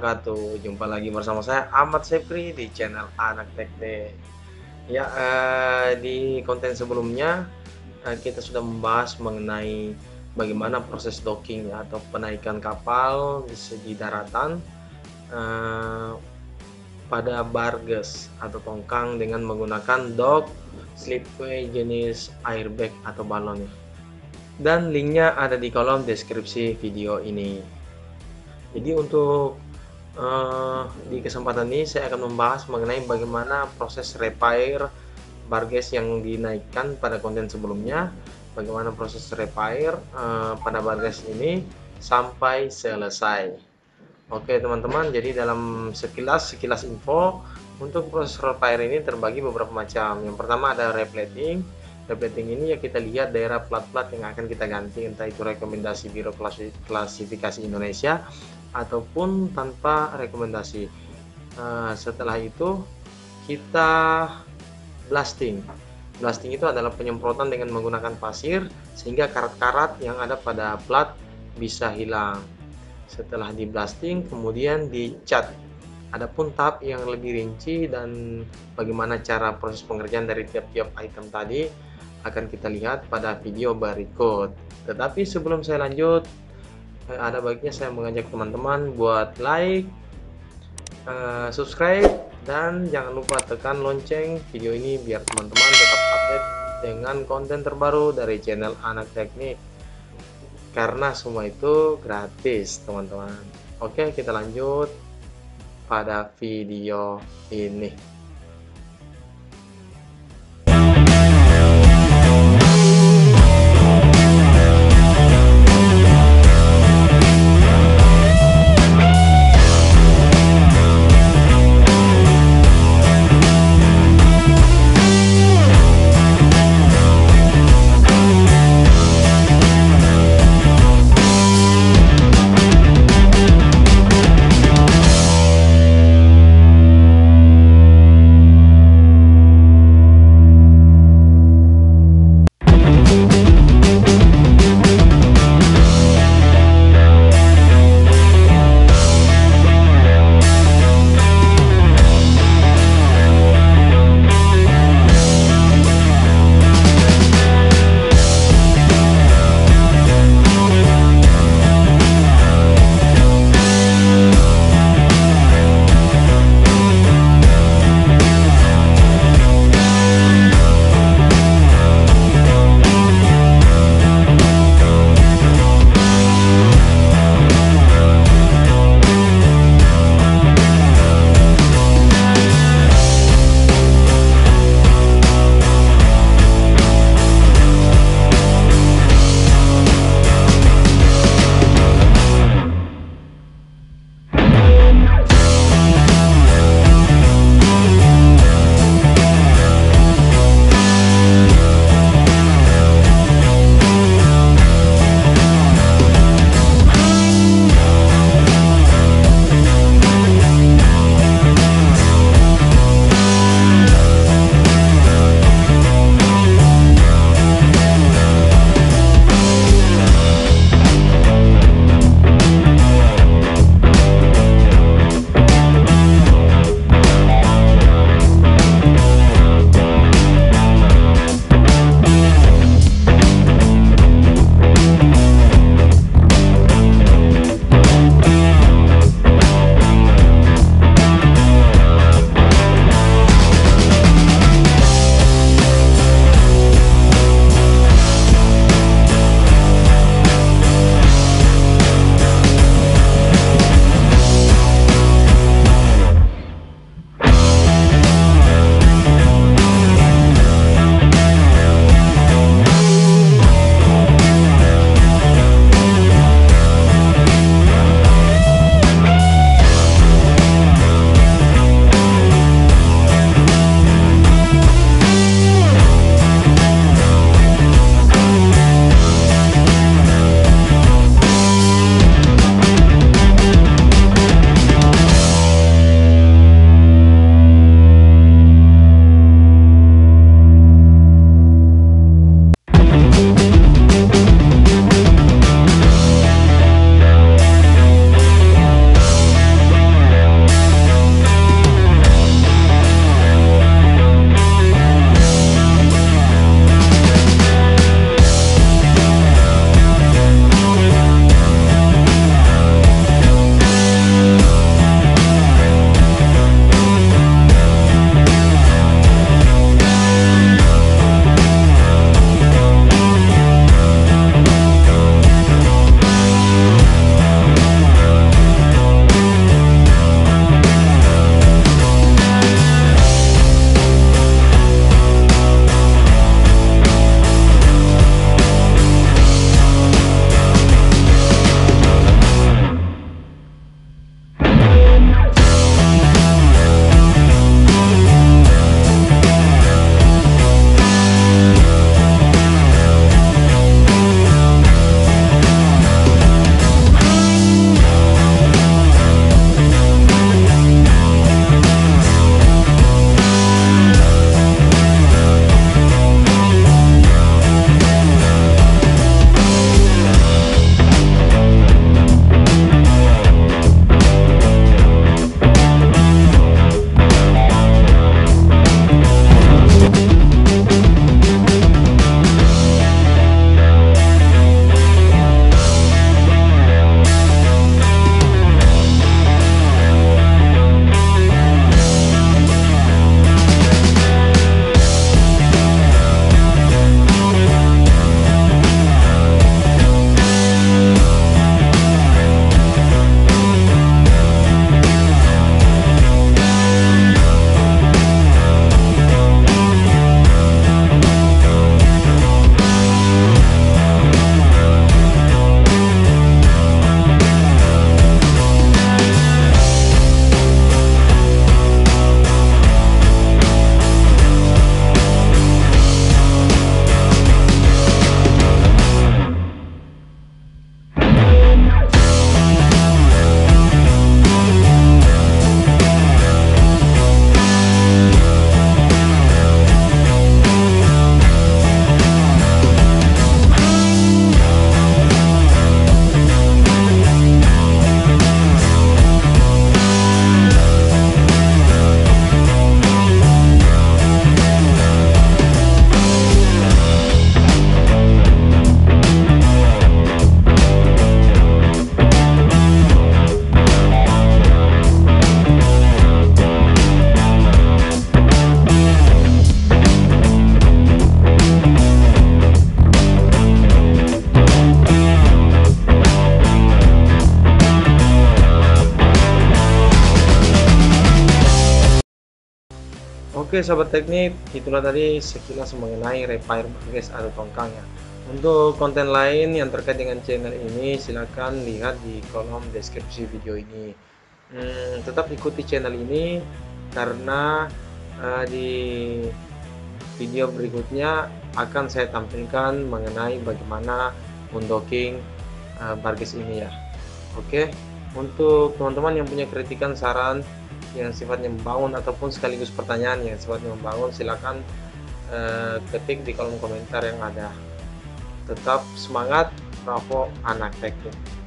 wabarakatuh. Jumpa lagi bersama saya Ahmad Sepri di channel Anak Teknik. Ya, di konten sebelumnya kita sudah membahas mengenai bagaimana proses docking atau penaikan kapal di segi daratan pada barges atau tongkang dengan menggunakan dock slipway jenis airbag atau balon. Dan linknya ada di kolom deskripsi video ini. Jadi untuk di kesempatan ini saya akan membahas mengenai bagaimana proses repair barges yang dinaikkan pada konten sebelumnya, bagaimana proses repair pada barges ini sampai selesai. Oke teman-teman, jadi dalam sekilas info untuk proses repair ini terbagi beberapa macam. Yang pertama ada replating. Replating ini ya kita lihat daerah plat-plat yang akan kita ganti, entah itu rekomendasi Biro Klasifikasi Indonesia ataupun tanpa rekomendasi. Setelah itu kita blasting. Blasting itu adalah penyemprotan dengan menggunakan pasir sehingga karat-karat yang ada pada plat bisa hilang. Setelah di blasting kemudian dicat. Adapun tahap yang lebih rinci dan bagaimana cara proses pengerjaan dari tiap-tiap item tadi akan kita lihat pada video berikut. Tetapi sebelum saya lanjut, ada baiknya saya mengajak teman-teman buat like, subscribe, dan jangan lupa tekan lonceng video ini biar teman-teman tetap update dengan konten terbaru dari channel Anak Teknik, karena semua itu gratis teman-teman. Oke, kita lanjut pada video ini. Oke sahabat teknik, itulah tadi sekilas mengenai repair barges atau tongkang ya. Untuk konten lain yang terkait dengan channel ini silahkan lihat di kolom deskripsi video ini. Tetap ikuti channel ini karena di video berikutnya akan saya tampilkan mengenai bagaimana undocking barges ini ya. Oke, untuk teman-teman yang punya kritikan, saran yang sifatnya membangun ataupun sekaligus pertanyaan yang sifatnya membangun, silakan ketik di kolom komentar yang ada. Tetap semangat, bravo anak teknik.